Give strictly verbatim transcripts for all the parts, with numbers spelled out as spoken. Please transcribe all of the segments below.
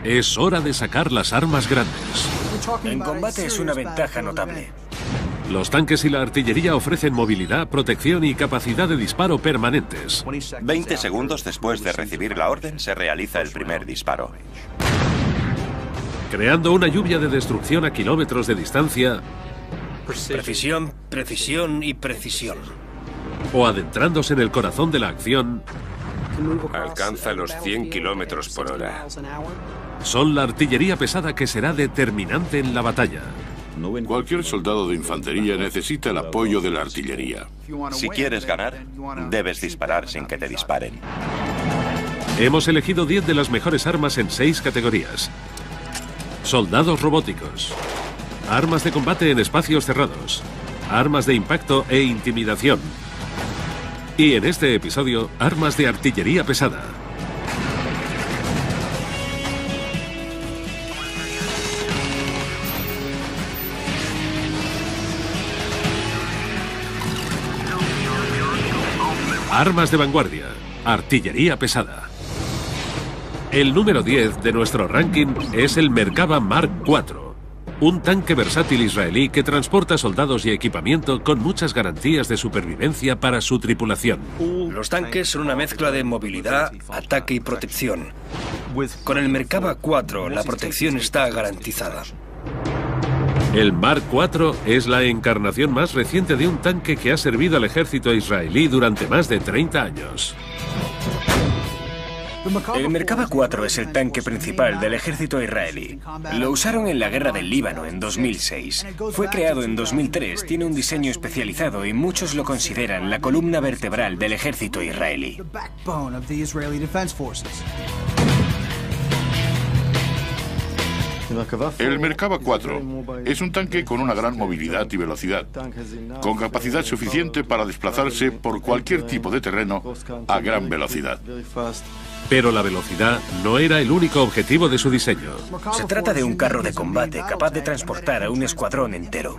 Es hora de sacar las armas grandes. En combate es una ventaja notable. Los tanques y la artillería ofrecen movilidad, protección y capacidad de disparo permanentes. veinte segundos después de recibir la orden se realiza el primer disparo. Creando una lluvia de destrucción a kilómetros de distancia. Precisión, precisión y precisión. O adentrándose en el corazón de la acción. Alcanza los cien kilómetros por hora. Son la artillería pesada que será determinante en la batalla. Cualquier soldado de infantería necesita el apoyo de la artillería. Si quieres ganar, debes disparar sin que te disparen. Hemos elegido diez de las mejores armas en seis categorías. Soldados robóticos. Armas de combate en espacios cerrados. Armas de impacto e intimidación. Y en este episodio, armas de artillería pesada. Armas de vanguardia, artillería pesada. El número diez de nuestro ranking es el Merkava Mark cuatro, un tanque versátil israelí que transporta soldados y equipamiento con muchas garantías de supervivencia para su tripulación. Los tanques son una mezcla de movilidad, ataque y protección. Con el Merkava cuatro la protección está garantizada. El Mark cuatro es la encarnación más reciente de un tanque que ha servido al ejército israelí durante más de treinta años. El Merkava cuatro es el tanque principal del ejército israelí. Lo usaron en la guerra del Líbano en dos mil seis. Fue creado en dos mil tres, tiene un diseño especializado y muchos lo consideran la columna vertebral del ejército israelí. El Merkava cuatro es un tanque con una gran movilidad y velocidad, con capacidad suficiente para desplazarse por cualquier tipo de terreno a gran velocidad. Pero la velocidad no era el único objetivo de su diseño. Se trata de un carro de combate capaz de transportar a un escuadrón entero.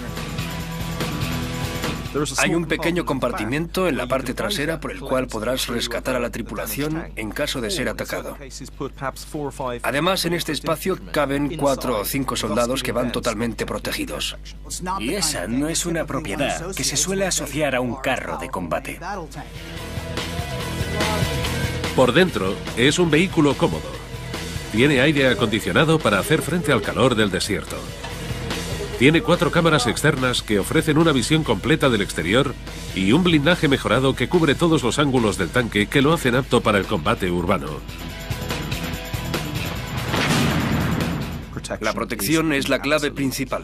Hay un pequeño compartimento en la parte trasera por el cual podrás rescatar a la tripulación en caso de ser atacado. Además, en este espacio caben cuatro o cinco soldados que van totalmente protegidos. Y esa no es una propiedad que se suele asociar a un carro de combate. Por dentro, es un vehículo cómodo. Tiene aire acondicionado para hacer frente al calor del desierto. Tiene cuatro cámaras externas que ofrecen una visión completa del exterior y un blindaje mejorado que cubre todos los ángulos del tanque que lo hacen apto para el combate urbano. La protección es la clave principal.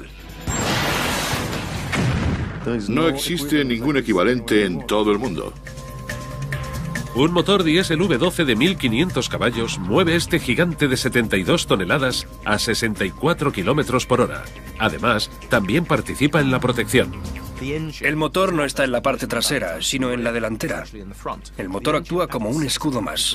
No existe ningún equivalente en todo el mundo. Un motor diésel V doce de mil quinientos caballos mueve este gigante de setenta y dos toneladas a sesenta y cuatro kilómetros por hora. Además, también participa en la protección. El motor no está en la parte trasera, sino en la delantera. El motor actúa como un escudo más.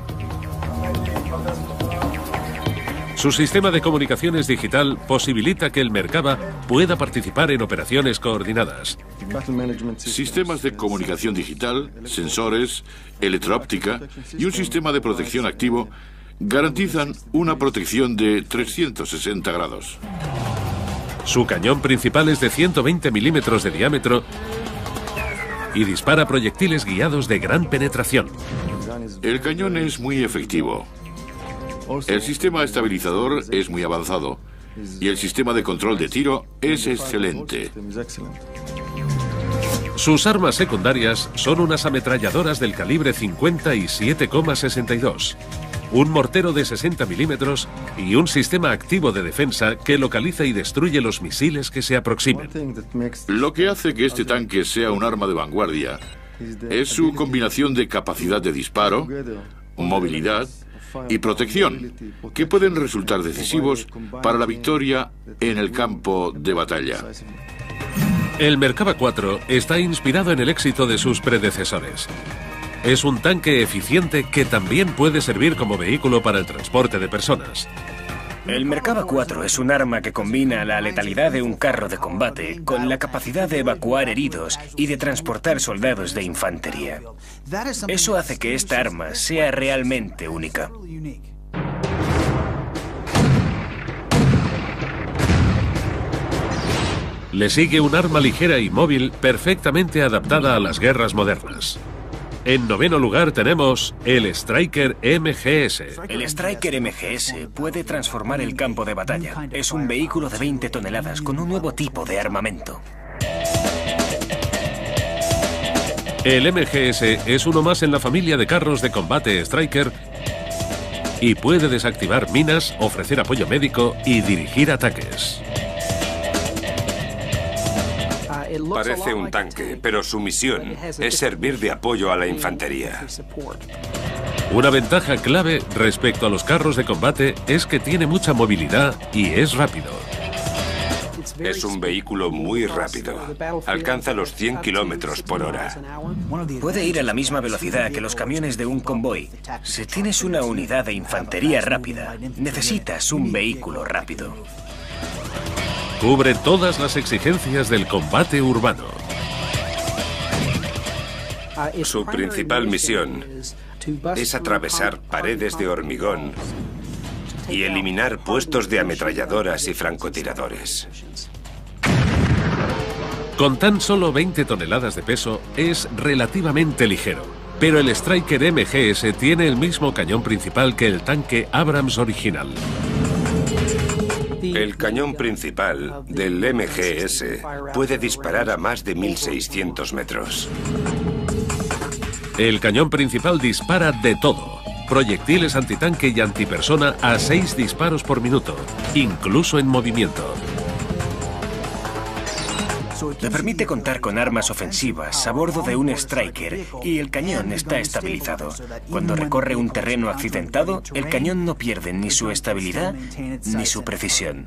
Su sistema de comunicaciones digital posibilita que el Merkava pueda participar en operaciones coordinadas. Sistemas de comunicación digital, sensores, electro-óptica y un sistema de protección activo garantizan una protección de trescientos sesenta grados. Su cañón principal es de ciento veinte milímetros de diámetro y dispara proyectiles guiados de gran penetración. El cañón es muy efectivo. El sistema estabilizador es muy avanzado y el sistema de control de tiro es excelente. Sus armas secundarias son unas ametralladoras del calibre cincuenta y siete coma sesenta y dos, un mortero de sesenta milímetros y un sistema activo de defensa que localiza y destruye los misiles que se aproximen. Lo que hace que este tanque sea un arma de vanguardia es su combinación de capacidad de disparo, movilidad y protección, que pueden resultar decisivos para la victoria en el campo de batalla. El Merkava cuatro está inspirado en el éxito de sus predecesores. Es un tanque eficiente que también puede servir como vehículo para el transporte de personas. El Merkava cuatro es un arma que combina la letalidad de un carro de combate con la capacidad de evacuar heridos y de transportar soldados de infantería. Eso hace que esta arma sea realmente única. Le sigue un arma ligera y móvil perfectamente adaptada a las guerras modernas. En noveno lugar tenemos el Stryker M G S. El Stryker M G S puede transformar el campo de batalla. Es un vehículo de veinte toneladas con un nuevo tipo de armamento. El M G S es uno más en la familia de carros de combate Stryker y puede desactivar minas, ofrecer apoyo médico y dirigir ataques. Parece un tanque, pero su misión es servir de apoyo a la infantería. Una ventaja clave respecto a los carros de combate es que tiene mucha movilidad y es rápido. Es un vehículo muy rápido. Alcanza los cien kilómetros por hora. Puede ir a la misma velocidad que los camiones de un convoy. Si tienes una unidad de infantería rápida, necesitas un vehículo rápido. Cubre todas las exigencias del combate urbano. Su principal misión es atravesar paredes de hormigón y eliminar puestos de ametralladoras y francotiradores. Con tan solo veinte toneladas de peso, es relativamente ligero. Pero el Stryker M G S tiene el mismo cañón principal que el tanque Abrams original. El cañón principal del M G S puede disparar a más de mil seiscientos metros. El cañón principal dispara de todo. Proyectiles antitanque y antipersona a seis disparos por minuto, incluso en movimiento. Le permite contar con armas ofensivas a bordo de un Stryker y el cañón está estabilizado. Cuando recorre un terreno accidentado, el cañón no pierde ni su estabilidad ni su precisión.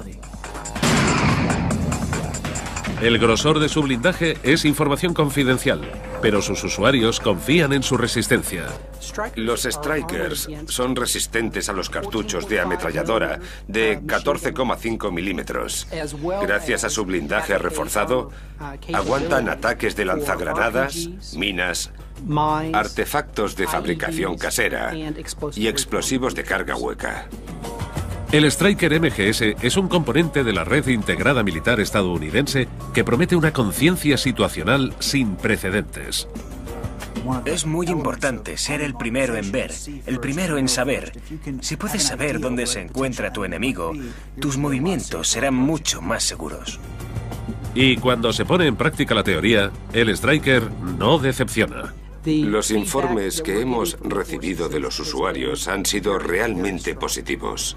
El grosor de su blindaje es información confidencial, pero sus usuarios confían en su resistencia. Los Strykers son resistentes a los cartuchos de ametralladora de catorce coma cinco milímetros. Gracias a su blindaje reforzado, aguantan ataques de lanzagranadas, minas, artefactos de fabricación casera y explosivos de carga hueca. El Stryker M G S es un componente de la red integrada militar estadounidense que promete una conciencia situacional sin precedentes. Es muy importante ser el primero en ver, el primero en saber. Si puedes saber dónde se encuentra tu enemigo, tus movimientos serán mucho más seguros. Y cuando se pone en práctica la teoría, el Stryker no decepciona. Los informes que hemos recibido de los usuarios han sido realmente positivos.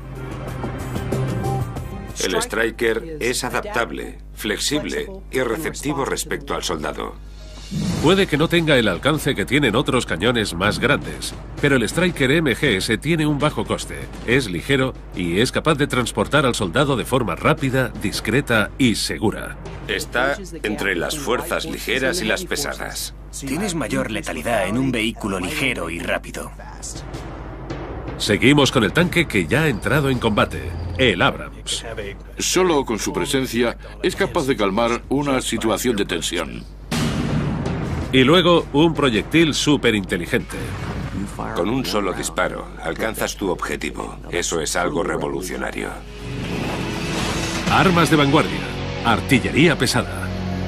El Stryker es adaptable, flexible y receptivo respecto al soldado. Puede que no tenga el alcance que tienen otros cañones más grandes, pero el Stryker M G S tiene un bajo coste, es ligero y es capaz de transportar al soldado de forma rápida, discreta y segura. Está entre las fuerzas ligeras y las pesadas. Tienes mayor letalidad en un vehículo ligero y rápido. Seguimos con el tanque que ya ha entrado en combate, el Abrams. Solo con su presencia es capaz de calmar una situación de tensión. Y luego un proyectil superinteligente. Con un solo disparo alcanzas tu objetivo. Eso es algo revolucionario. Armas de vanguardia, artillería pesada.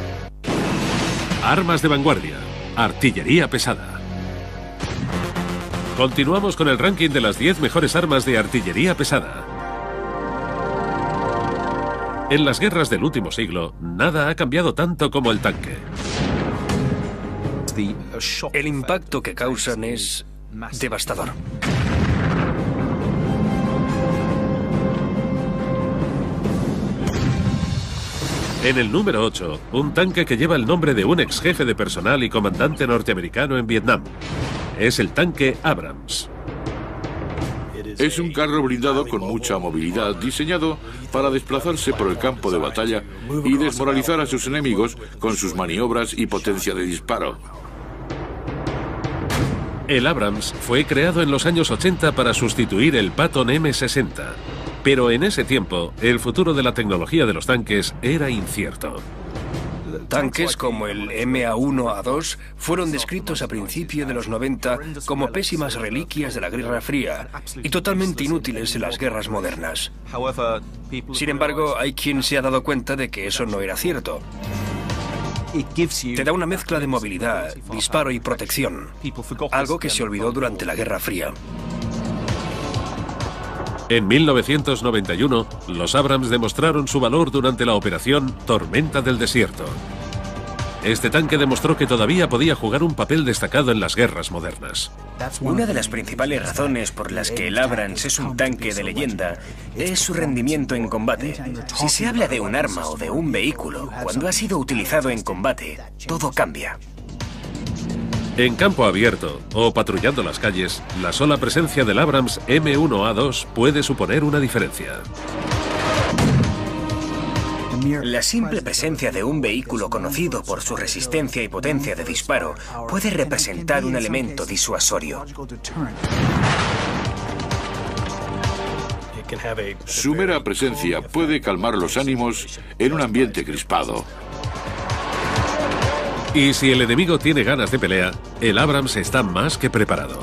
Armas de vanguardia, artillería pesada. Continuamos con el ranking de las diez mejores armas de artillería pesada. En las guerras del último siglo, nada ha cambiado tanto como el tanque. El impacto que causan es devastador. En el número ocho, un tanque que lleva el nombre de un ex jefe de personal y comandante norteamericano en Vietnam. Es el tanque Abrams. Es un carro blindado con mucha movilidad, diseñado para desplazarse por el campo de batalla y desmoralizar a sus enemigos con sus maniobras y potencia de disparo. El Abrams fue creado en los años ochenta para sustituir el Patton M sesenta. Pero en ese tiempo, el futuro de la tecnología de los tanques era incierto. Tanques como el M A uno A dos fueron descritos a principios de los noventa como pésimas reliquias de la Guerra Fría y totalmente inútiles en las guerras modernas. Sin embargo, hay quien se ha dado cuenta de que eso no era cierto. Te da una mezcla de movilidad, disparo y protección, algo que se olvidó durante la Guerra Fría. En mil novecientos noventa y uno, los Abrams demostraron su valor durante la operación Tormenta del Desierto. Este tanque demostró que todavía podía jugar un papel destacado en las guerras modernas. Una de las principales razones por las que el Abrams es un tanque de leyenda es su rendimiento en combate. Si se habla de un arma o de un vehículo, cuando ha sido utilizado en combate, todo cambia. En campo abierto o patrullando las calles, la sola presencia del Abrams M uno A dos puede suponer una diferencia. La simple presencia de un vehículo conocido por su resistencia y potencia de disparo puede representar un elemento disuasorio. Su mera presencia puede calmar los ánimos en un ambiente crispado. Y si el enemigo tiene ganas de pelea, el Abrams está más que preparado.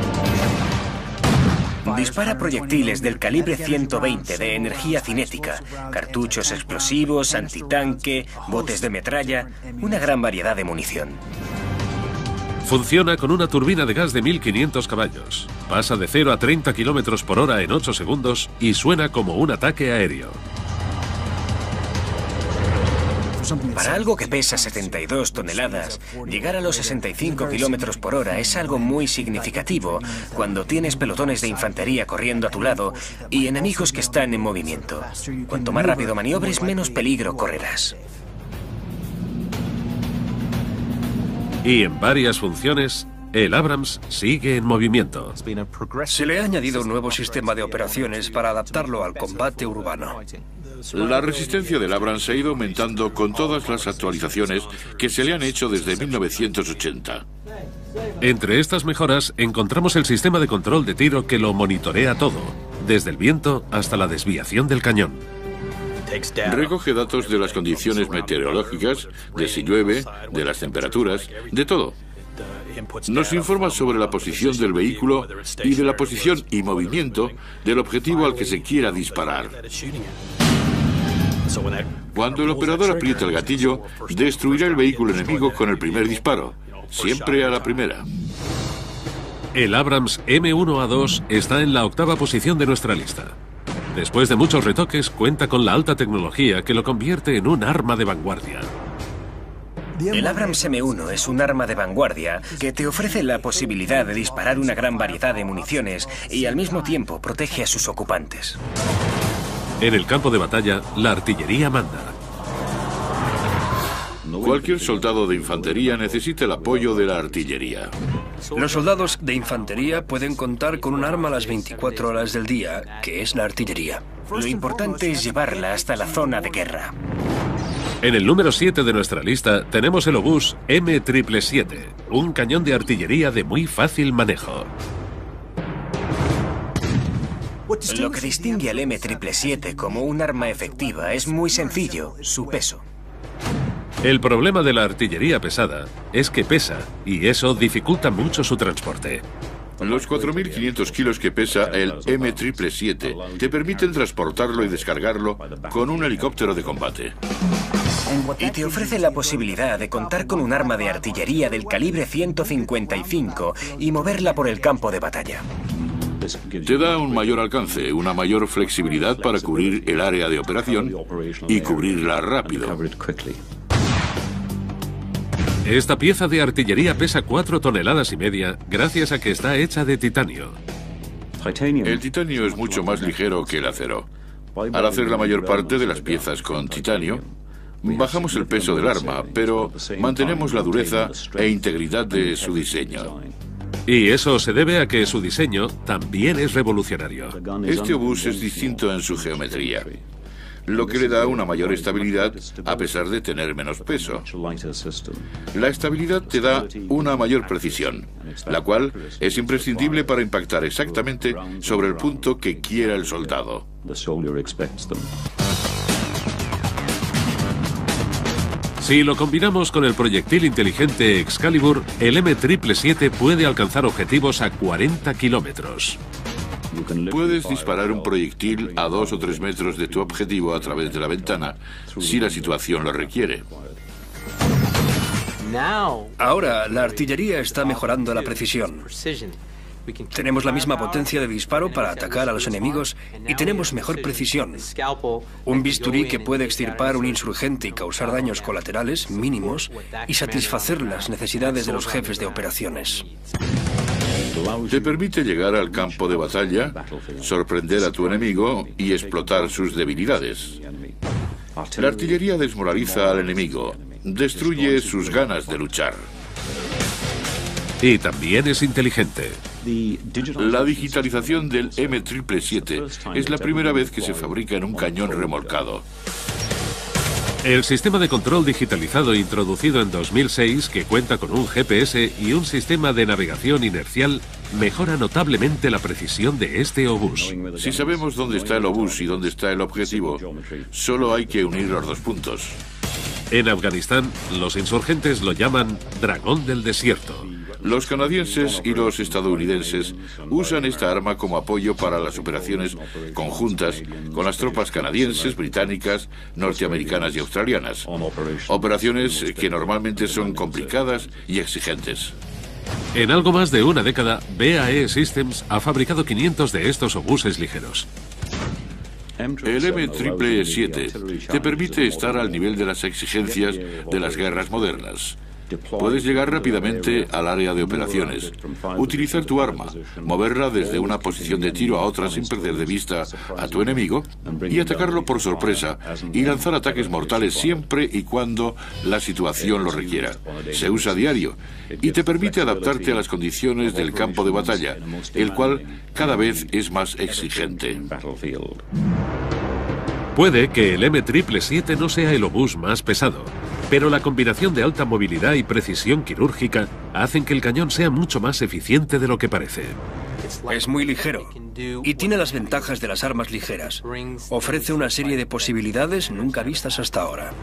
Dispara proyectiles del calibre ciento veinte de energía cinética, cartuchos explosivos, antitanque, botes de metralla, una gran variedad de munición. Funciona con una turbina de gas de mil quinientos caballos. Pasa de cero a treinta kilómetros por hora en ocho segundos y suena como un ataque aéreo. Para algo que pesa setenta y dos toneladas, llegar a los sesenta y cinco kilómetros por hora es algo muy significativo cuando tienes pelotones de infantería corriendo a tu lado y enemigos que están en movimiento. Cuanto más rápido maniobres, menos peligro correrás. Y en varias funciones, el Abrams sigue en movimiento. Se le ha añadido un nuevo sistema de operaciones para adaptarlo al combate urbano. La resistencia del Abrams ha ido aumentando con todas las actualizaciones que se le han hecho desde mil novecientos ochenta. Entre estas mejoras encontramos el sistema de control de tiro que lo monitorea todo, desde el viento hasta la desviación del cañón. Recoge datos de las condiciones meteorológicas, de si llueve, de las temperaturas, de todo. Nos informa sobre la posición del vehículo y de la posición y movimiento del objetivo al que se quiera disparar. Cuando el operador aprieta el gatillo, destruirá el vehículo enemigo con el primer disparo, siempre a la primera. El Abrams M uno A dos está en la octava posición de nuestra lista. Después de muchos retoques, cuenta con la alta tecnología que lo convierte en un arma de vanguardia. El Abrams M uno es un arma de vanguardia que te ofrece la posibilidad de disparar una gran variedad de municiones y al mismo tiempo protege a sus ocupantes. En el campo de batalla, la artillería manda. Cualquier soldado de infantería necesita el apoyo de la artillería. Los soldados de infantería pueden contar con un arma a las veinticuatro horas del día, que es la artillería. Lo importante es llevarla hasta la zona de guerra. En el número siete de nuestra lista tenemos el obús M siete siete, un cañón de artillería de muy fácil manejo. Lo que distingue al M siete siete como un arma efectiva es muy sencillo, su peso. El problema de la artillería pesada es que pesa y eso dificulta mucho su transporte. Los cuatro mil quinientos kilos que pesa el M siete siete te permiten transportarlo y descargarlo con un helicóptero de combate. Y te ofrece la posibilidad de contar con un arma de artillería del calibre ciento cincuenta y cinco y moverla por el campo de batalla. Te da un mayor alcance, una mayor flexibilidad para cubrir el área de operación y cubrirla rápido. Esta pieza de artillería pesa cuatro toneladas y media gracias a que está hecha de titanio. El titanio es mucho más ligero que el acero. Al hacer la mayor parte de las piezas con titanio, bajamos el peso del arma, pero mantenemos la dureza e integridad de su diseño. Y eso se debe a que su diseño también es revolucionario. Este obús es distinto en su geometría, lo que le da una mayor estabilidad a pesar de tener menos peso. La estabilidad te da una mayor precisión, la cual es imprescindible para impactar exactamente sobre el punto que quiera el soldado. Si lo combinamos con el proyectil inteligente Excalibur, el M siete siete puede alcanzar objetivos a cuarenta kilómetros. Puedes disparar un proyectil a dos o tres metros de tu objetivo a través de la ventana, si la situación lo requiere. Ahora, la artillería está mejorando la precisión. Tenemos la misma potencia de disparo para atacar a los enemigos y tenemos mejor precisión. Un bisturí que puede extirpar un insurgente y causar daños colaterales mínimos y satisfacer las necesidades de los jefes de operaciones. Te permite llegar al campo de batalla, sorprender a tu enemigo y explotar sus debilidades. La artillería desmoraliza al enemigo, destruye sus ganas de luchar. Y también es inteligente. La digitalización del M siete siete es la primera vez que se fabrica en un cañón remolcado. El sistema de control digitalizado introducido en dos mil seis, que cuenta con un G P S y un sistema de navegación inercial, mejora notablemente la precisión de este obús. Si sabemos dónde está el obús y dónde está el objetivo, solo hay que unir los dos puntos. En Afganistán, los insurgentes lo llaman Dragón del Desierto. Los canadienses y los estadounidenses usan esta arma como apoyo para las operaciones conjuntas con las tropas canadienses, británicas, norteamericanas y australianas. Operaciones que normalmente son complicadas y exigentes. En algo más de una década, B A E Systems ha fabricado quinientos de estos obuses ligeros. El M siete siete te permite estar al nivel de las exigencias de las guerras modernas. Puedes llegar rápidamente al área de operaciones, utilizar tu arma, moverla desde una posición de tiro a otra sin perder de vista a tu enemigo y atacarlo por sorpresa y lanzar ataques mortales siempre y cuando la situación lo requiera. Se usa a diario y te permite adaptarte a las condiciones del campo de batalla, el cual cada vez es más exigente. Puede que el M siete siete no sea el obús más pesado, pero la combinación de alta movilidad y precisión quirúrgica hacen que el cañón sea mucho más eficiente de lo que parece. Es muy ligero y tiene las ventajas de las armas ligeras. Ofrece una serie de posibilidades nunca vistas hasta ahora.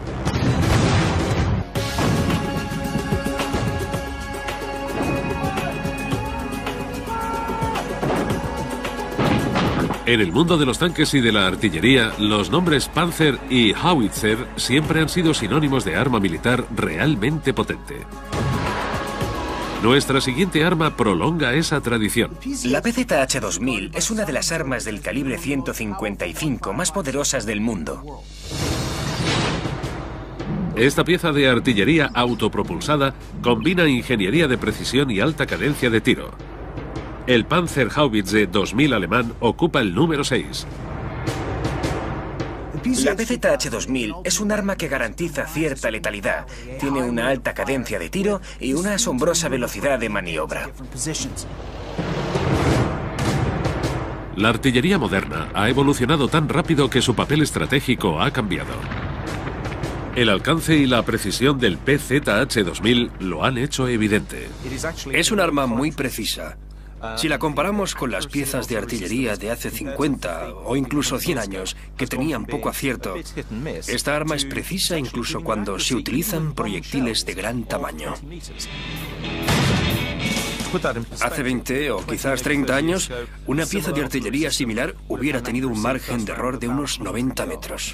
En el mundo de los tanques y de la artillería, los nombres Panzer y Howitzer siempre han sido sinónimos de arma militar realmente potente. Nuestra siguiente arma prolonga esa tradición. La P Z H dos mil es una de las armas del calibre ciento cincuenta y cinco más poderosas del mundo. Esta pieza de artillería autopropulsada combina ingeniería de precisión y alta cadencia de tiro. El Panzerhaubitze dos mil alemán ocupa el número seis. La P Z H dos mil es un arma que garantiza cierta letalidad. Tiene una alta cadencia de tiro y una asombrosa velocidad de maniobra. La artillería moderna ha evolucionado tan rápido que su papel estratégico ha cambiado. El alcance y la precisión del P Z H dos mil lo han hecho evidente. Es un arma muy precisa. Si la comparamos con las piezas de artillería de hace cincuenta o incluso cien años, que tenían poco acierto, esta arma es precisa incluso cuando se utilizan proyectiles de gran tamaño. Hace veinte o quizás treinta años, una pieza de artillería similar hubiera tenido un margen de error de unos noventa metros.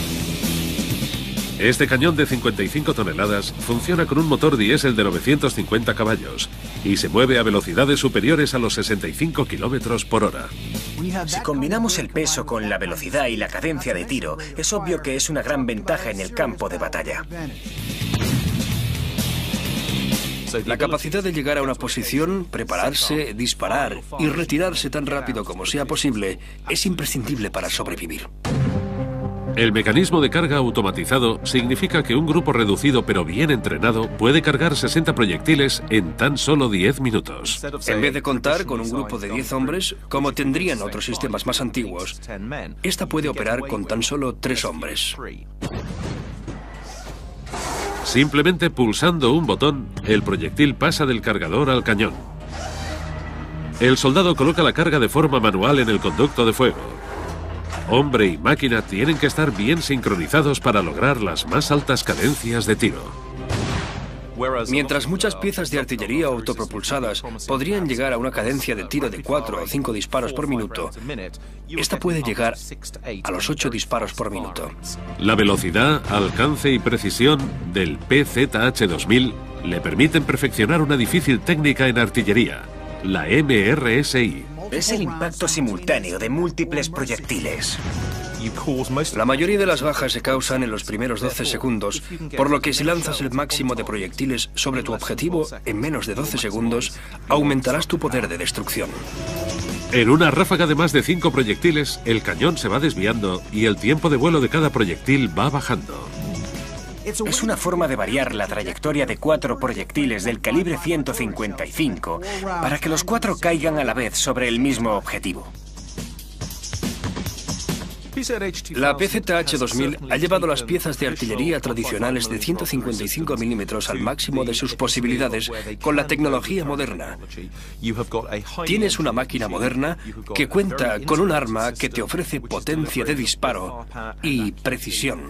Este cañón de cincuenta y cinco toneladas funciona con un motor diésel de novecientos cincuenta caballos y se mueve a velocidades superiores a los sesenta y cinco kilómetros por hora. Si combinamos el peso con la velocidad y la cadencia de tiro, es obvio que es una gran ventaja en el campo de batalla. La capacidad de llegar a una posición, prepararse, disparar y retirarse tan rápido como sea posible es imprescindible para sobrevivir. El mecanismo de carga automatizado significa que un grupo reducido pero bien entrenado puede cargar sesenta proyectiles en tan solo diez minutos. En vez de contar con un grupo de diez hombres, como tendrían otros sistemas más antiguos, esta puede operar con tan solo tres hombres. Simplemente pulsando un botón, el proyectil pasa del cargador al cañón. El soldado coloca la carga de forma manual en el conducto de fuego. Hombre y máquina tienen que estar bien sincronizados para lograr las más altas cadencias de tiro. Mientras muchas piezas de artillería autopropulsadas podrían llegar a una cadencia de tiro de cuatro o cinco disparos por minuto, esta puede llegar a los ocho disparos por minuto. La velocidad, alcance y precisión del P Z H dos mil le permiten perfeccionar una difícil técnica en artillería, la M R S I. Es el impacto simultáneo de múltiples proyectiles. La mayoría de las bajas se causan en los primeros doce segundos, por lo que si lanzas el máximo de proyectiles sobre tu objetivo en menos de doce segundos, aumentarás tu poder de destrucción. En una ráfaga de más de cinco proyectiles, el cañón se va desviando y el tiempo de vuelo de cada proyectil va bajando. Es una forma de variar la trayectoria de cuatro proyectiles del calibre ciento cincuenta y cinco para que los cuatro caigan a la vez sobre el mismo objetivo. La P Z H dos mil ha llevado las piezas de artillería tradicionales de ciento cincuenta y cinco milímetros al máximo de sus posibilidades con la tecnología moderna. Tienes una máquina moderna que cuenta con un arma que te ofrece potencia de disparo y precisión.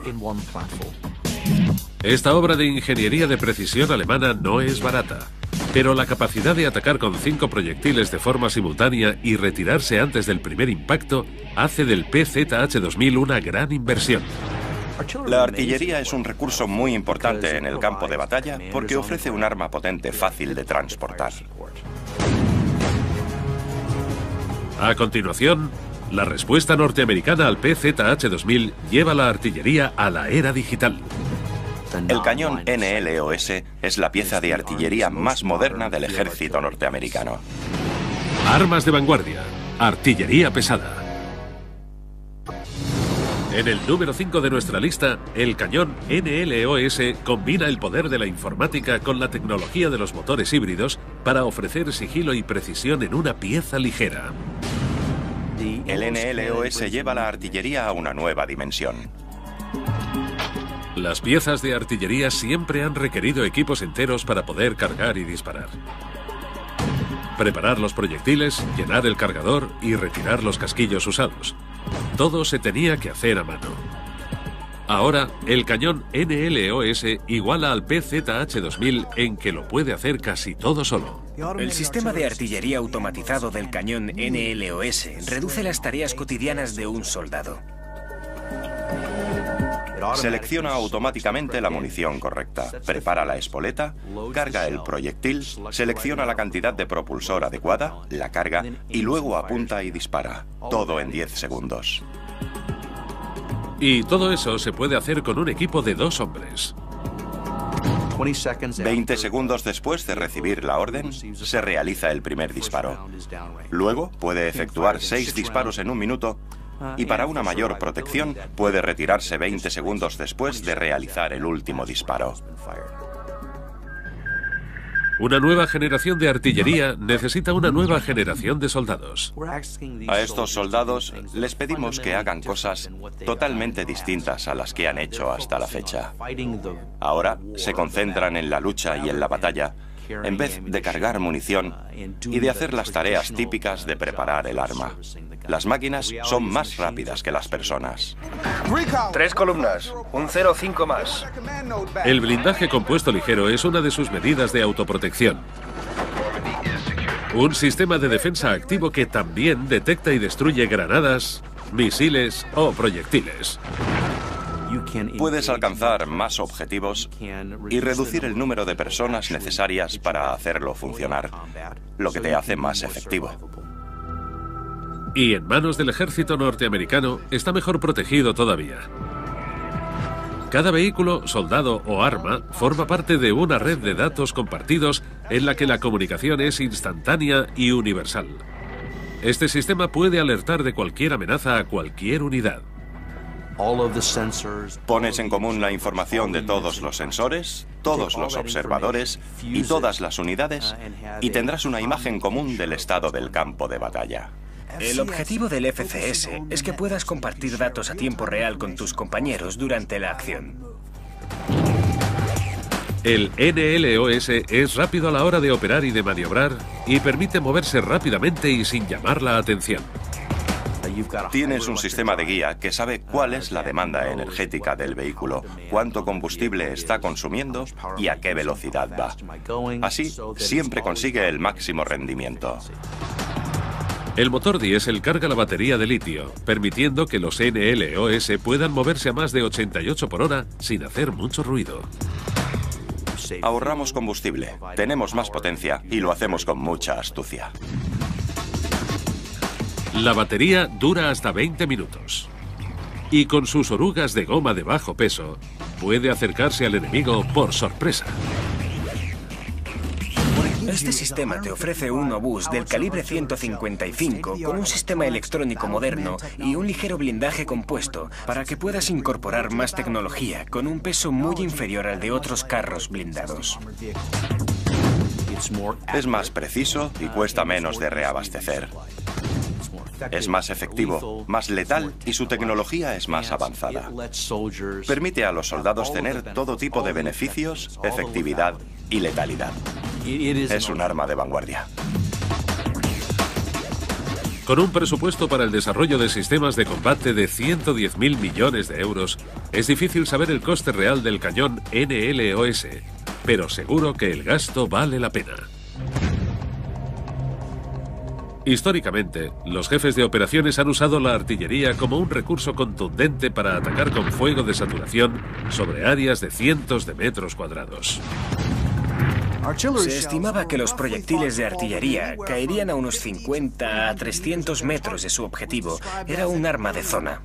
Esta obra de ingeniería de precisión alemana no es barata, pero la capacidad de atacar con cinco proyectiles de forma simultánea y retirarse antes del primer impacto hace del P Z H dos mil una gran inversión. La artillería es un recurso muy importante en el campo de batalla porque ofrece un arma potente fácil de transportar. A continuación, la respuesta norteamericana al P Z H dos mil lleva la artillería a la era digital. El cañón N L O S es la pieza de artillería más moderna del ejército norteamericano. Armas de vanguardia, artillería pesada. En el número cinco de nuestra lista, el cañón N L O S combina el poder de la informática con la tecnología de los motores híbridos para ofrecer sigilo y precisión en una pieza ligera. El N L O S lleva la artillería a una nueva dimensión. Las piezas de artillería siempre han requerido equipos enteros para poder cargar y disparar. Preparar los proyectiles, llenar el cargador y retirar los casquillos usados. Todo se tenía que hacer a mano. Ahora, el cañón N L O S iguala al P Z H dos mil en que lo puede hacer casi todo solo. El sistema de artillería automatizado del cañón N L O S reduce las tareas cotidianas de un soldado. Selecciona automáticamente la munición correcta, prepara la espoleta, carga el proyectil, selecciona la cantidad de propulsor adecuada, la carga y luego apunta y dispara. Todo en diez segundos. Y todo eso se puede hacer con un equipo de dos hombres. veinte segundos después de recibir la orden, se realiza el primer disparo. Luego puede efectuar seis disparos en un minuto y para una mayor protección puede retirarse veinte segundos después de realizar el último disparo. Una nueva generación de artillería necesita una nueva generación de soldados. A estos soldados les pedimos que hagan cosas totalmente distintas a las que han hecho hasta la fecha. Ahora se concentran en la lucha y en la batalla, en vez de cargar munición y de hacer las tareas típicas de preparar el arma. Las máquinas son más rápidas que las personas. Tres columnas, un cero cinco más. El blindaje compuesto ligero es una de sus medidas de autoprotección. Un sistema de defensa activo que también detecta y destruye granadas, misiles o proyectiles. Puedes alcanzar más objetivos y reducir el número de personas necesarias para hacerlo funcionar, lo que te hace más efectivo. Y en manos del ejército norteamericano está mejor protegido todavía. Cada vehículo, soldado o arma forma parte de una red de datos compartidos en la que la comunicación es instantánea y universal. Este sistema puede alertar de cualquier amenaza a cualquier unidad. Pones en común la información de todos los sensores, todos los observadores y todas las unidades y tendrás una imagen común del estado del campo de batalla. El objetivo del F C S es que puedas compartir datos a tiempo real con tus compañeros durante la acción. El N L O S es rápido a la hora de operar y de maniobrar y permite moverse rápidamente y sin llamar la atención. Tienes un sistema de guía que sabe cuál es la demanda energética del vehículo, cuánto combustible está consumiendo y a qué velocidad va. Así, siempre consigue el máximo rendimiento. El motor diésel carga la batería de litio, permitiendo que los N L O S puedan moverse a más de ochenta y ocho por hora sin hacer mucho ruido. Ahorramos combustible, tenemos más potencia y lo hacemos con mucha astucia. La batería dura hasta veinte minutos. Y con sus orugas de goma de bajo peso, puede acercarse al enemigo por sorpresa. Este sistema te ofrece un obús del calibre ciento cincuenta y cinco con un sistema electrónico moderno y un ligero blindaje compuesto para que puedas incorporar más tecnología con un peso muy inferior al de otros carros blindados. Es más preciso y cuesta menos de reabastecer. Es más efectivo, más letal y su tecnología es más avanzada. Permite a los soldados tener todo tipo de beneficios, efectividad y letalidad. Es un arma de vanguardia. Con un presupuesto para el desarrollo de sistemas de combate de ciento diez mil millones de euros, es difícil saber el coste real del cañón N L O S, pero seguro que el gasto vale la pena. Históricamente, los jefes de operaciones han usado la artillería como un recurso contundente para atacar con fuego de saturación sobre áreas de cientos de metros cuadrados. Se estimaba que los proyectiles de artillería caerían a unos cincuenta a trescientos metros de su objetivo. Era un arma de zona.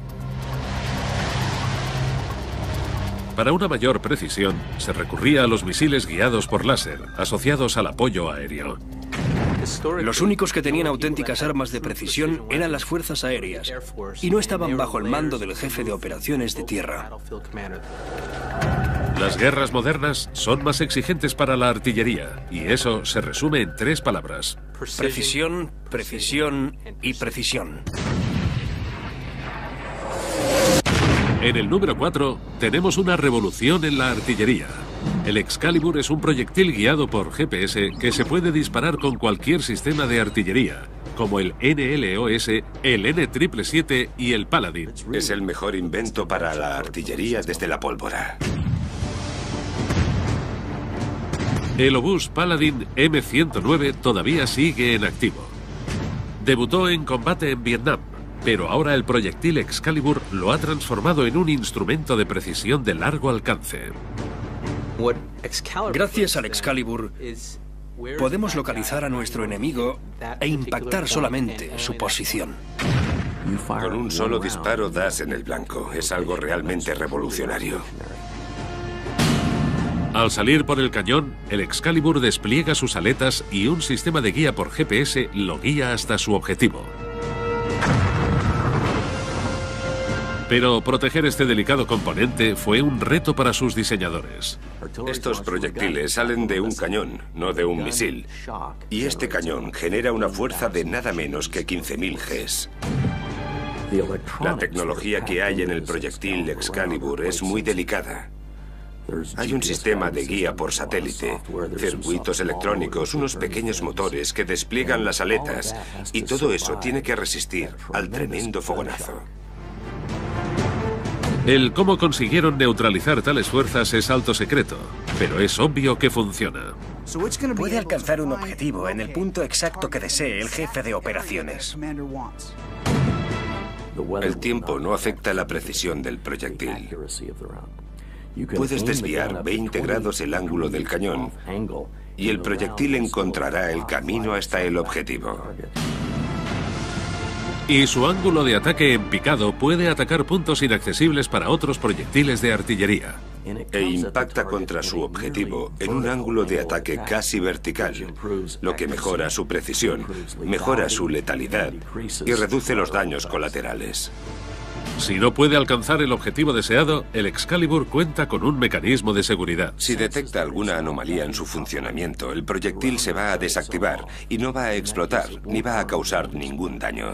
Para una mayor precisión, se recurría a los misiles guiados por láser, asociados al apoyo aéreo. Los únicos que tenían auténticas armas de precisión eran las fuerzas aéreas, y no estaban bajo el mando del jefe de operaciones de tierra. Las guerras modernas son más exigentes para la artillería, y eso se resume en tres palabras: Precisión, precisión y precisión. En el número cuatro tenemos una revolución en la artillería. El Excalibur es un proyectil guiado por G P S que se puede disparar con cualquier sistema de artillería, como el N L O S, el N siete siete siete y el Paladin. Es el mejor invento para la artillería desde la pólvora. El obús Paladin M ciento nueve todavía sigue en activo. Debutó en combate en Vietnam, pero ahora el proyectil Excalibur lo ha transformado en un instrumento de precisión de largo alcance. Gracias al Excalibur, podemos localizar a nuestro enemigo e impactar solamente su posición. Con un solo disparo das en el blanco. Es algo realmente revolucionario. Al salir por el cañón, el Excalibur despliega sus aletas y un sistema de guía por G P S lo guía hasta su objetivo. Pero proteger este delicado componente fue un reto para sus diseñadores. Estos proyectiles salen de un cañón, no de un misil. Y este cañón genera una fuerza de nada menos que quince mil Gs. La tecnología que hay en el proyectil Excalibur es muy delicada. Hay un sistema de guía por satélite, circuitos electrónicos, unos pequeños motores que despliegan las aletas, y todo eso tiene que resistir al tremendo fogonazo. El cómo consiguieron neutralizar tales fuerzas es alto secreto, pero es obvio que funciona. Puede alcanzar un objetivo en el punto exacto que desee el jefe de operaciones. El tiempo no afecta la precisión del proyectil. Puedes desviar veinte grados el ángulo del cañón y el proyectil encontrará el camino hasta el objetivo. Y su ángulo de ataque en picado puede atacar puntos inaccesibles para otros proyectiles de artillería. E impacta contra su objetivo en un ángulo de ataque casi vertical, lo que mejora su precisión, mejora su letalidad y reduce los daños colaterales. Si no puede alcanzar el objetivo deseado, el Excalibur cuenta con un mecanismo de seguridad. Si detecta alguna anomalía en su funcionamiento, el proyectil se va a desactivar y no va a explotar ni va a causar ningún daño.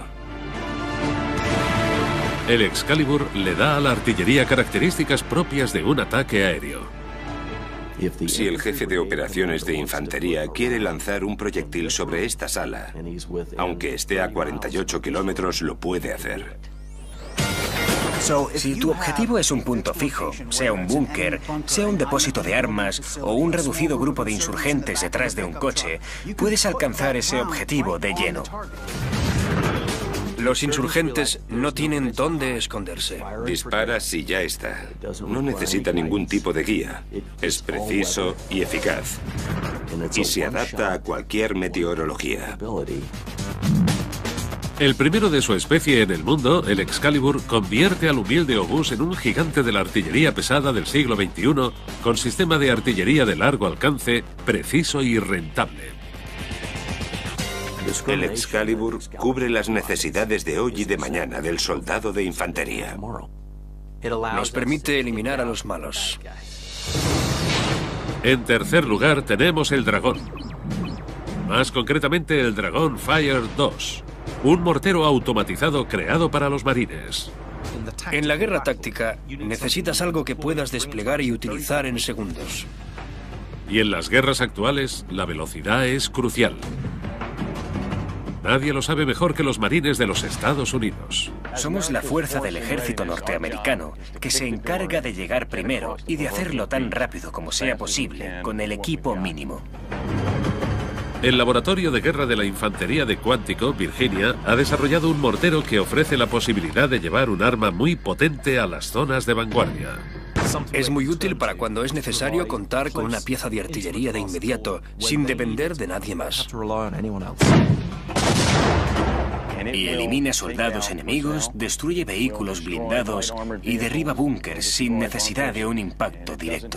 El Excalibur le da a la artillería características propias de un ataque aéreo. Si el jefe de operaciones de infantería quiere lanzar un proyectil sobre esta sala, aunque esté a cuarenta y ocho kilómetros, lo puede hacer. Si tu objetivo es un punto fijo, sea un búnker, sea un depósito de armas o un reducido grupo de insurgentes detrás de un coche, puedes alcanzar ese objetivo de lleno. Los insurgentes no tienen dónde esconderse. Dispara si ya está. No necesita ningún tipo de guía. Es preciso y eficaz. Y se adapta a cualquier meteorología. El primero de su especie en el mundo, el Excalibur, convierte al humilde obús en un gigante de la artillería pesada del siglo veintiuno con sistema de artillería de largo alcance, preciso y rentable. El Excalibur cubre las necesidades de hoy y de mañana del soldado de infantería. Nos permite eliminar a los malos. En tercer lugar tenemos el Dragón. Más concretamente el Dragon Fire dos, un mortero automatizado creado para los marines. En la guerra táctica necesitas algo que puedas desplegar y utilizar en segundos. Y en las guerras actuales, la velocidad es crucial. Nadie lo sabe mejor que los marines de los Estados Unidos. Somos la fuerza del ejército norteamericano que se encarga de llegar primero y de hacerlo tan rápido como sea posible, con el equipo mínimo. El Laboratorio de Guerra de la Infantería de Quantico, Virginia, ha desarrollado un mortero que ofrece la posibilidad de llevar un arma muy potente a las zonas de vanguardia. Es muy útil para cuando es necesario contar con una pieza de artillería de inmediato, sin depender de nadie más. Y elimina soldados enemigos, destruye vehículos blindados y derriba búnkers sin necesidad de un impacto directo.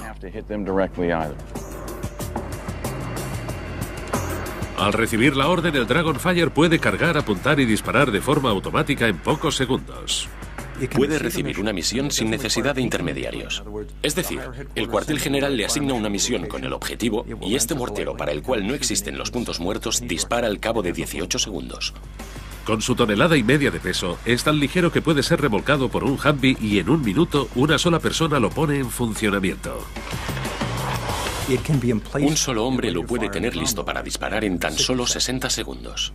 Al recibir la orden, el Dragonfire puede cargar, apuntar y disparar de forma automática en pocos segundos. Puede recibir una misión sin necesidad de intermediarios. Es decir, el cuartel general le asigna una misión con el objetivo y este mortero, para el cual no existen los puntos muertos, dispara al cabo de dieciocho segundos. Con su tonelada y media de peso, es tan ligero que puede ser remolcado por un Humvee y en un minuto una sola persona lo pone en funcionamiento. Un solo hombre lo puede tener listo para disparar en tan solo sesenta segundos.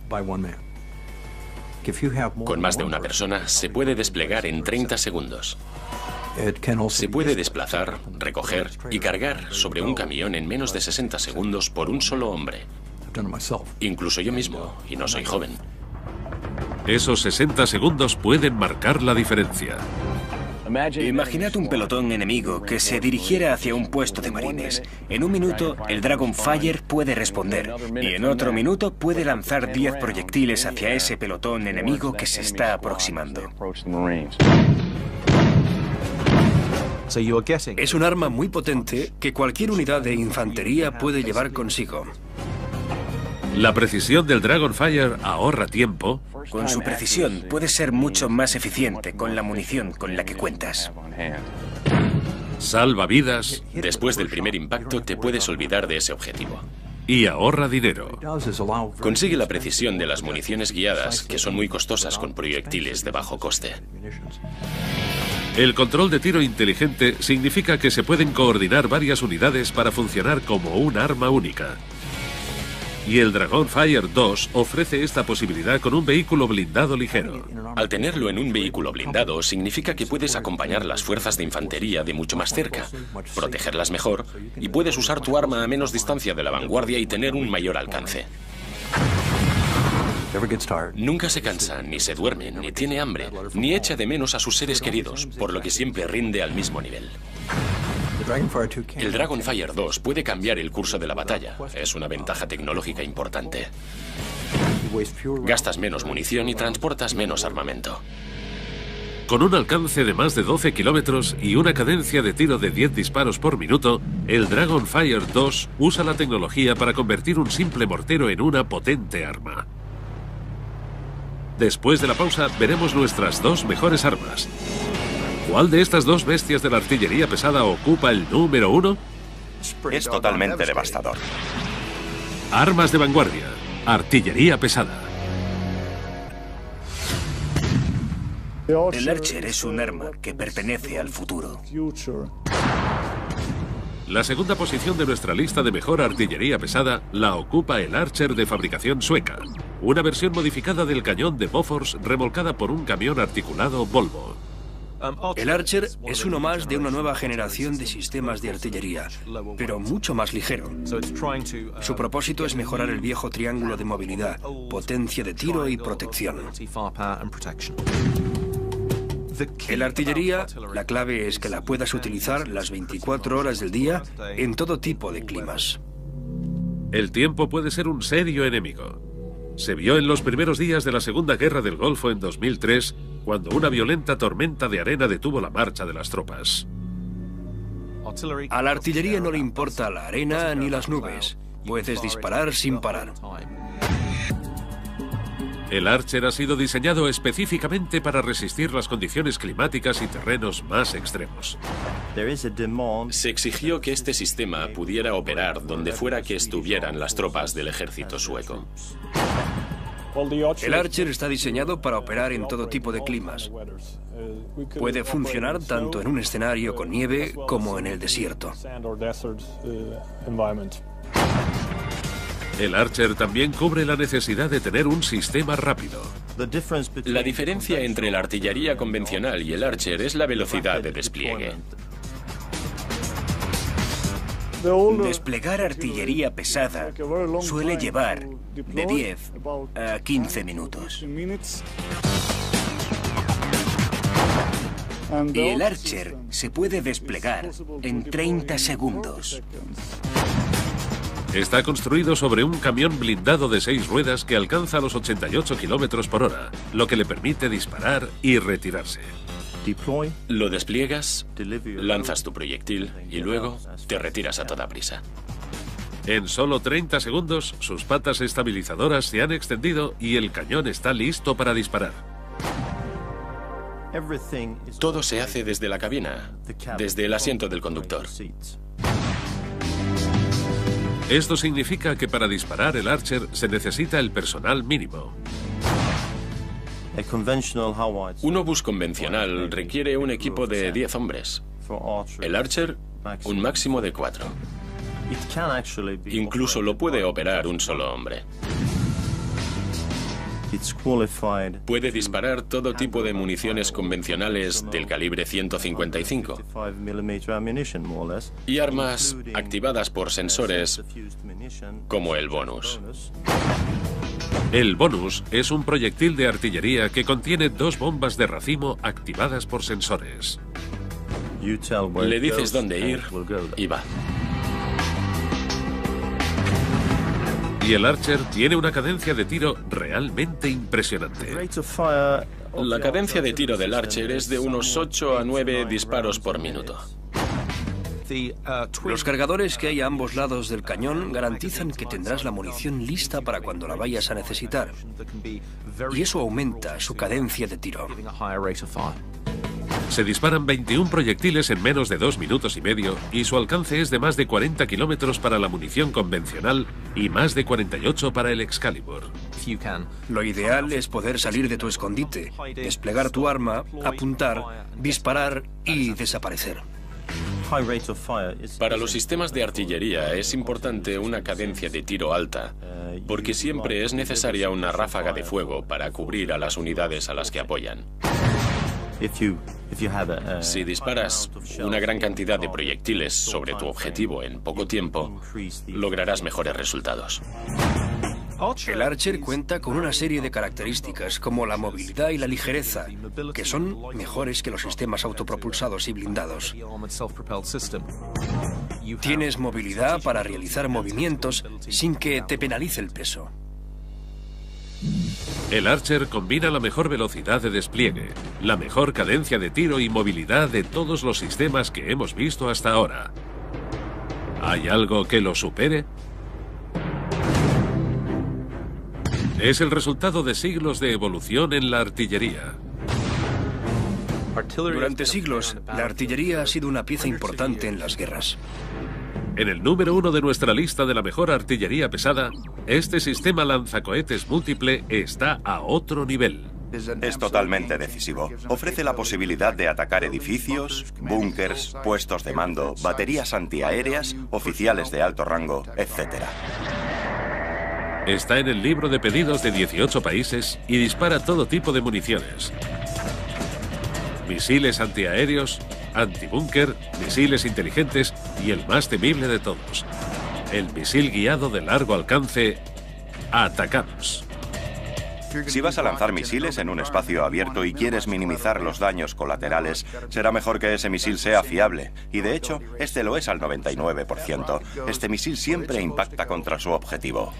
Con más de una persona, se puede desplegar en treinta segundos. Se puede desplazar, recoger y cargar sobre un camión en menos de sesenta segundos por un solo hombre. Incluso yo mismo, y no soy joven. Esos sesenta segundos pueden marcar la diferencia. Imaginad un pelotón enemigo que se dirigiera hacia un puesto de marines. En un minuto, el Dragonfire puede responder, y en otro minuto puede lanzar diez proyectiles hacia ese pelotón enemigo que se está aproximando. Es un arma muy potente que cualquier unidad de infantería puede llevar consigo. La precisión del Dragonfire ahorra tiempo. Con su precisión puede ser mucho más eficiente con la munición con la que cuentas. Salva vidas. Después del primer impacto te puedes olvidar de ese objetivo. Y ahorra dinero. Consigue la precisión de las municiones guiadas, que son muy costosas con proyectiles de bajo coste. El control de tiro inteligente significa que se pueden coordinar varias unidades para funcionar como un arma única. Y el Dragonfire dos ofrece esta posibilidad con un vehículo blindado ligero. Al tenerlo en un vehículo blindado, significa que puedes acompañar las fuerzas de infantería de mucho más cerca, protegerlas mejor, y puedes usar tu arma a menos distancia de la vanguardia y tener un mayor alcance. Nunca se cansa, ni se duerme, ni tiene hambre, ni echa de menos a sus seres queridos, por lo que siempre rinde al mismo nivel. El Dragonfire dos puede cambiar el curso de la batalla. Es una ventaja tecnológica importante. Gastas menos munición y transportas menos armamento. Con un alcance de más de doce kilómetros y una cadencia de tiro de diez disparos por minuto, el Dragonfire dos usa la tecnología para convertir un simple mortero en una potente arma. Después de la pausa, veremos nuestras dos mejores armas. ¿Cuál de estas dos bestias de la artillería pesada ocupa el número uno? Es totalmente devastador. Armas de vanguardia. Artillería pesada. El Archer es un arma que pertenece al futuro. La segunda posición de nuestra lista de mejor artillería pesada la ocupa el Archer de fabricación sueca, una versión modificada del cañón de Bofors remolcada por un camión articulado Volvo. El Archer es uno más de una nueva generación de sistemas de artillería, pero mucho más ligero. Su propósito es mejorar el viejo triángulo de movilidad, potencia de tiro y protección. En la artillería, la clave es que la puedas utilizar las veinticuatro horas del día en todo tipo de climas. El tiempo puede ser un serio enemigo. Se vio en los primeros días de la Segunda Guerra del Golfo en dos mil tres, cuando una violenta tormenta de arena detuvo la marcha de las tropas. A la artillería no le importa la arena ni las nubes. Puedes disparar sin parar. El Archer ha sido diseñado específicamente para resistir las condiciones climáticas y terrenos más extremos. Se exigió que este sistema pudiera operar donde fuera que estuvieran las tropas del ejército sueco. El Archer está diseñado para operar en todo tipo de climas. Puede funcionar tanto en un escenario con nieve como en el desierto. El Archer también cubre la necesidad de tener un sistema rápido. La diferencia entre la artillería convencional y el Archer es la velocidad de despliegue. Desplegar artillería pesada suele llevar de diez a quince minutos. Y el Archer se puede desplegar en treinta segundos. Está construido sobre un camión blindado de seis ruedas que alcanza los ochenta y ocho kilómetros por hora, lo que le permite disparar y retirarse. Lo despliegas, lanzas tu proyectil y luego te retiras a toda prisa. En solo treinta segundos, sus patas estabilizadoras se han extendido y el cañón está listo para disparar. Todo se hace desde la cabina, desde el asiento del conductor. Esto significa que para disparar el Archer se necesita el personal mínimo. Un obús convencional requiere un equipo de diez hombres. El Archer, un máximo de cuatro. Incluso lo puede operar un solo hombre. Puede disparar todo tipo de municiones convencionales del calibre ciento cincuenta y cinco y armas activadas por sensores como el Bonus. El Bonus es un proyectil de artillería que contiene dos bombas de racimo activadas por sensores. Le dices dónde ir y va. Y el Archer tiene una cadencia de tiro realmente impresionante. La cadencia de tiro del Archer es de unos ocho a nueve disparos por minuto. Los cargadores que hay a ambos lados del cañón garantizan que tendrás la munición lista para cuando la vayas a necesitar. Y eso aumenta su cadencia de tiro. Se disparan veintiún proyectiles en menos de dos minutos y medio y su alcance es de más de cuarenta kilómetros para la munición convencional y más de cuarenta y ocho para el Excalibur. Lo ideal es poder salir de tu escondite, desplegar tu arma, apuntar, disparar y desaparecer. Para los sistemas de artillería es importante una cadencia de tiro alta, porque siempre es necesaria una ráfaga de fuego para cubrir a las unidades a las que apoyan. Si disparas una gran cantidad de proyectiles sobre tu objetivo en poco tiempo, lograrás mejores resultados. El Archer cuenta con una serie de características como la movilidad y la ligereza, que son mejores que los sistemas autopropulsados y blindados. Tienes movilidad para realizar movimientos sin que te penalice el peso. El Archer combina la mejor velocidad de despliegue, la mejor cadencia de tiro y movilidad de todos los sistemas que hemos visto hasta ahora. ¿Hay algo que lo supere? Es el resultado de siglos de evolución en la artillería. Durante siglos, la artillería ha sido una pieza importante en las guerras. En el número uno de nuestra lista de la mejor artillería pesada, este sistema lanzacohetes múltiple está a otro nivel. Es totalmente decisivo. Ofrece la posibilidad de atacar edificios, búnkers, puestos de mando, baterías antiaéreas, oficiales de alto rango, etcétera. Está en el libro de pedidos de dieciocho países y dispara todo tipo de municiones. Misiles antiaéreos, antibúnker, misiles inteligentes y el más temible de todos, el misil guiado de largo alcance ATACMS. Si vas a lanzar misiles en un espacio abierto y quieres minimizar los daños colaterales, será mejor que ese misil sea fiable. Y de hecho, este lo es al noventa y nueve por ciento. Este misil siempre impacta contra su objetivo.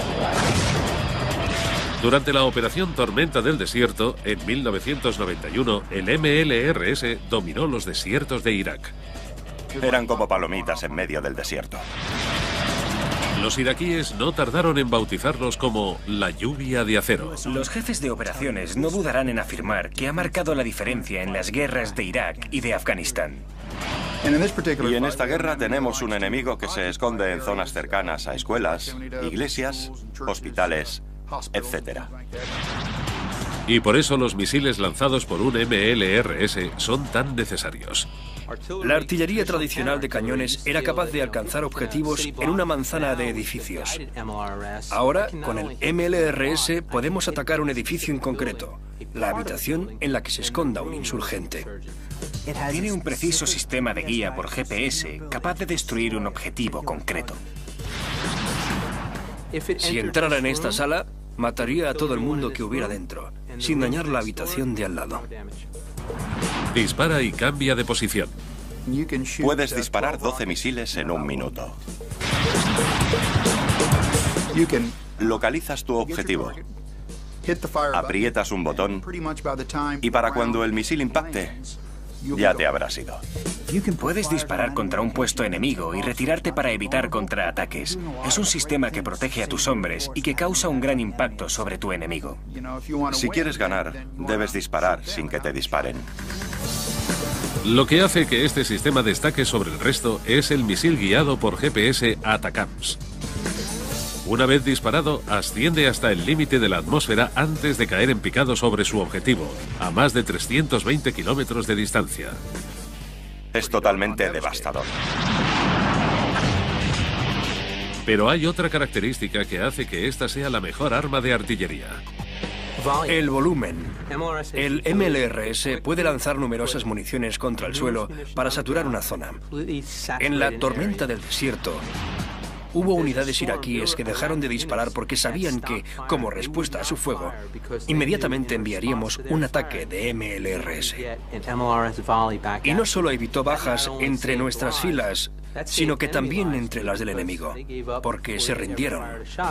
Durante la Operación Tormenta del Desierto, en mil novecientos noventa y uno, el M L R S dominó los desiertos de Irak. Eran como palomitas en medio del desierto. Los iraquíes no tardaron en bautizarlos como la lluvia de acero. Los jefes de operaciones no dudarán en afirmar que ha marcado la diferencia en las guerras de Irak y de Afganistán. Y en esta guerra tenemos un enemigo que se esconde en zonas cercanas a escuelas, iglesias, hospitales, etcétera. Y por eso los misiles lanzados por un M L R S son tan necesarios. La artillería tradicional de cañones era capaz de alcanzar objetivos en una manzana de edificios. Ahora, con el M L R S, podemos atacar un edificio en concreto, la habitación en la que se esconda un insurgente. Tiene un preciso sistema de guía por G P S capaz de destruir un objetivo concreto. Si entrara en esta sala, mataría a todo el mundo que hubiera dentro, sin dañar la habitación de al lado. Dispara y cambia de posición. Puedes disparar doce misiles en un minuto. Localizas tu objetivo. Aprietas un botón y para cuando el misil impacte, ya te habrás ido. Puedes disparar contra un puesto enemigo y retirarte para evitar contraataques. Es un sistema que protege a tus hombres y que causa un gran impacto sobre tu enemigo. Si quieres ganar, debes disparar sin que te disparen. Lo que hace que este sistema destaque sobre el resto es el misil guiado por G P S ATACMS. Una vez disparado, asciende hasta el límite de la atmósfera antes de caer en picado sobre su objetivo, a más de trescientos veinte kilómetros de distancia. Es totalmente devastador. Pero hay otra característica que hace que esta sea la mejor arma de artillería. El volumen. El M L R S puede lanzar numerosas municiones contra el suelo para saturar una zona. En la tormenta del desierto, hubo unidades iraquíes que dejaron de disparar porque sabían que, como respuesta a su fuego, inmediatamente enviaríamos un ataque de M L R S. Y no solo evitó bajas entre nuestras filas, sino que también entre las del enemigo, porque se rindieron.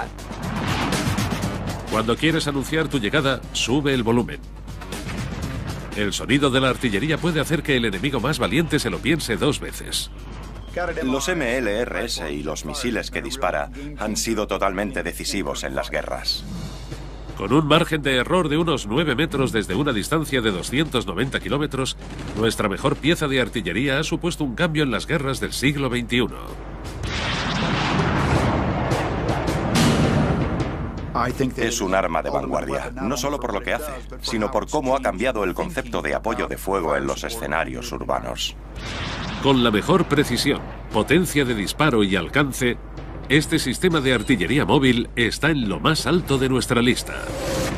Cuando quieres anunciar tu llegada, sube el volumen. El sonido de la artillería puede hacer que el enemigo más valiente se lo piense dos veces. Los M L R S y los misiles que dispara han sido totalmente decisivos en las guerras. Con un margen de error de unos nueve metros desde una distancia de doscientos noventa kilómetros, nuestra mejor pieza de artillería ha supuesto un cambio en las guerras del siglo veintiuno. Es un arma de vanguardia, no solo por lo que hace, sino por cómo ha cambiado el concepto de apoyo de fuego en los escenarios urbanos. Con la mejor precisión, potencia de disparo y alcance, este sistema de artillería móvil está en lo más alto de nuestra lista.